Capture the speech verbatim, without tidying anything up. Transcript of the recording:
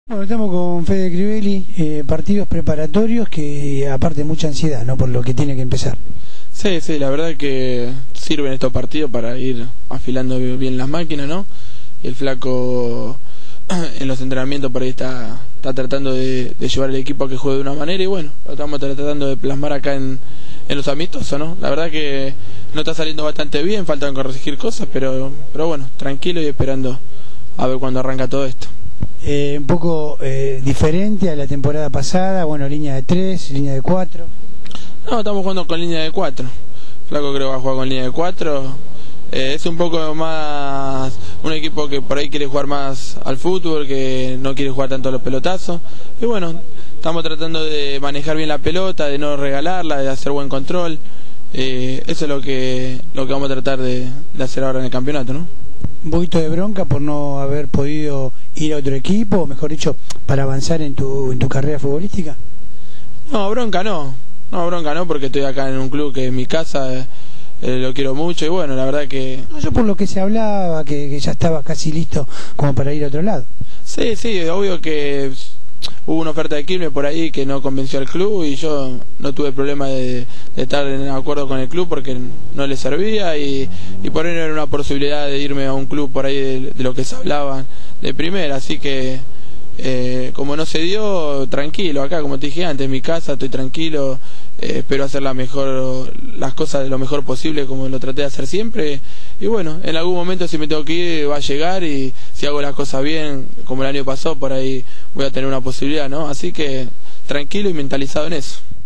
Bueno, estamos con Fede Crivelli, eh, partidos preparatorios que aparte mucha ansiedad, ¿no? Por lo que tiene que empezar. Sí, sí, la verdad que sirven estos partidos para ir afilando bien las máquinas, ¿no? Y el flaco en los entrenamientos por ahí está, está tratando de, de llevar el equipo a que juegue de una manera y bueno, lo estamos tratando de plasmar acá en, en los amistosos, ¿no? La verdad que no está saliendo bastante bien, faltan corregir cosas, pero, pero bueno, tranquilo y esperando a ver cuándo arranca todo esto. Eh, un poco eh, diferente a la temporada pasada, bueno, línea de tres, línea de cuatro. No, estamos jugando con línea de cuatro. Flaco creo que va a jugar con línea de cuatro. Eh, es un poco más un equipo que por ahí quiere jugar más al fútbol, que no quiere jugar tanto a los pelotazos. Y bueno, estamos tratando de manejar bien la pelota, de no regalarla, de hacer buen control. Eh, eso es lo que lo que vamos a tratar de, de hacer ahora en el campeonato, ¿no? Un poquito de bronca por no haber podido ir a otro equipo, o mejor dicho, para avanzar en tu, en tu carrera futbolística. No, bronca no. No, bronca no, porque estoy acá en un club que es mi casa, eh, eh, lo quiero mucho y bueno, la verdad que... No, yo por lo que se hablaba, que, que ya estaba casi listo como para ir a otro lado. Sí, sí, obvio que hubo una oferta de Quilmes por ahí que no convenció al club y yo no tuve problema de, de estar en acuerdo con el club porque no le servía y, y por ahí no era una posibilidad de irme a un club por ahí de, de lo que se hablaba de primera, así que eh, como no se dio, tranquilo, acá como te dije antes, en mi casa estoy tranquilo, eh, espero hacer la mejor, las cosas de lo mejor posible como lo traté de hacer siempre y bueno, en algún momento si me tengo que ir va a llegar y si hago las cosas bien como el año pasado por ahí voy a tener una posibilidad, ¿no? Así que tranquilo y mentalizado en eso.